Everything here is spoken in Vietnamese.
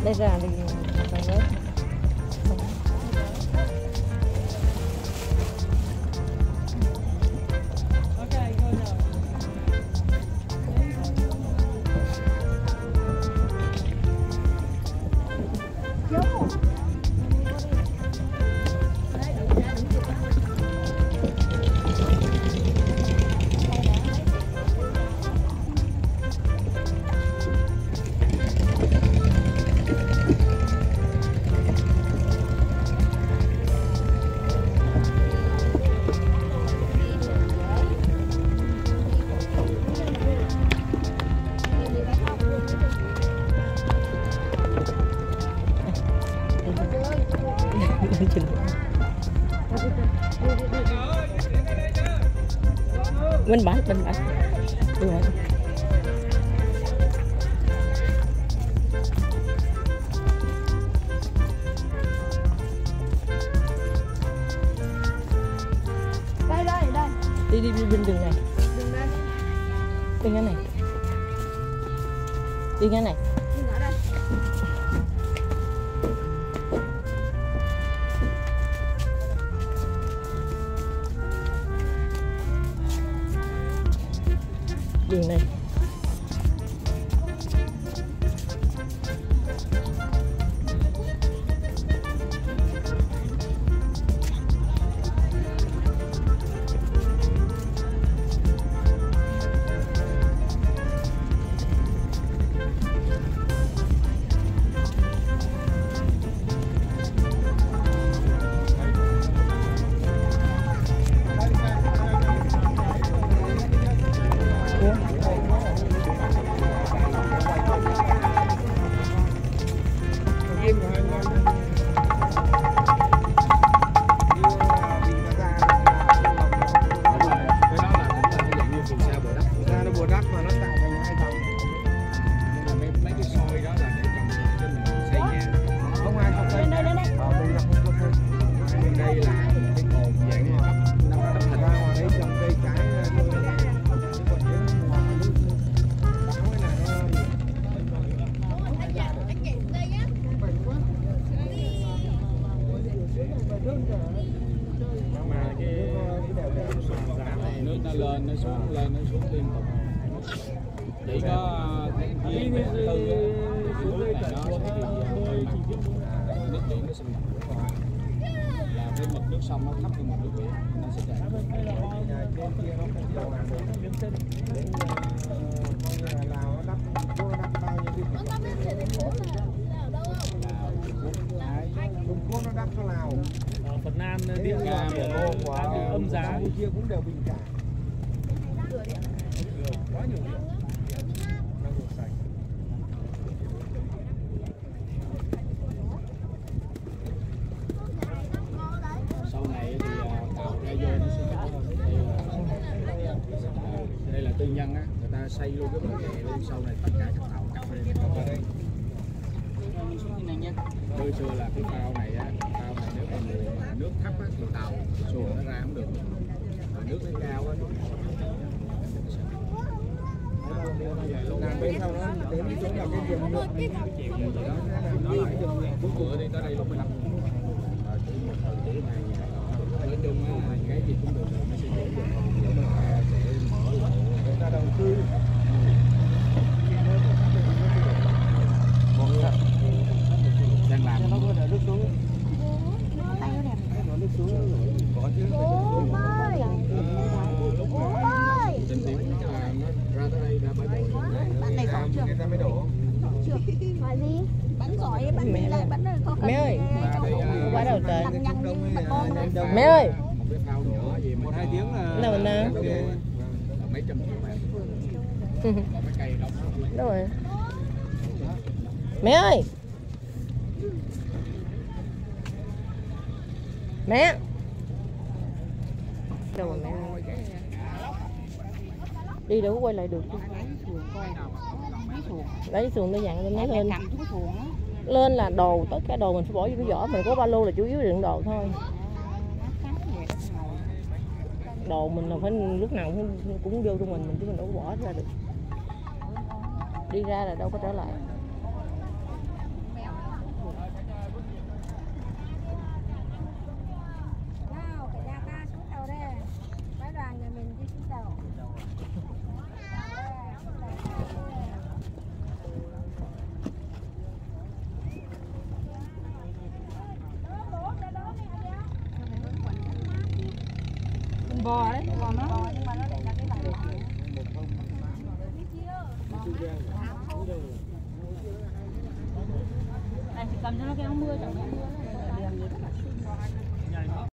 Đây ra thì còn rớt. Bên bãi đi rồi. Đây đi bên đường này. Đi cái này. Đi cái này. Đường này. Nước nó lên nó xuống liên tục. Chỉ có cái gì nó nước biển nó xâm nhập là cái mực nước sông nó thấp hơn mực nước biển nó sẽ chảy. Trung Quốc nó đắp cho Lào, Việt Nam điện ga của âm giá Campuchia cũng đều bình cả. Quá nhiều điện. Sau này thì tàu ra vô nó sẽ có đây là tư nhân á, người ta xây luôn cái bờ kè luôn, sau này tất cả các tàu cặp lên vào đây. Hồi xưa là cái phao này á, phao này nếu mà mùa mà nước thấp á thì tàu xuồng nó ra không được, mà nước nó cao á Bên sau đó đến chỗ là cái điểm nước cuối bữa đi tới đây lúc 15 nói chung cái gì cũng được, nó sẽ dễ dàng để mà sẽ mở lại người ta đầu tư. đang làm Nó có để nước xuống. Nước xuống rồi. Có chứ. trên tiếng nó ra tới đây ra bãi bồi Người ta mới đổ. Bánh giỏi, bánh mẹ lại, bánh có Mẹ ơi, quá đầu trời. con Mẹ ơi, một cái phao nhỏ gì 1-2 tiếng là đâu mình nè. mấy trăm triệu bạc, còn mấy cây đóng Đâu rồi? Mẹ ơi, mẹ. Đâu rồi mẹ? Đi đâu có quay lại được. Lấy xuồng để dặn lên lấy lên. Lên là đồ, tất cả đồ mình phải bỏ vô cái vỏ, mình có ba lô là chủ yếu đựng đồ thôi. Đồ mình là phải lúc nào cũng vô trong mình chứ mình đâu có bỏ ra được. Đi ra là đâu có trở lại. bò đấy, bò nó. Anh chỉ cầm cho nó cái áo mưa chẳng hạn.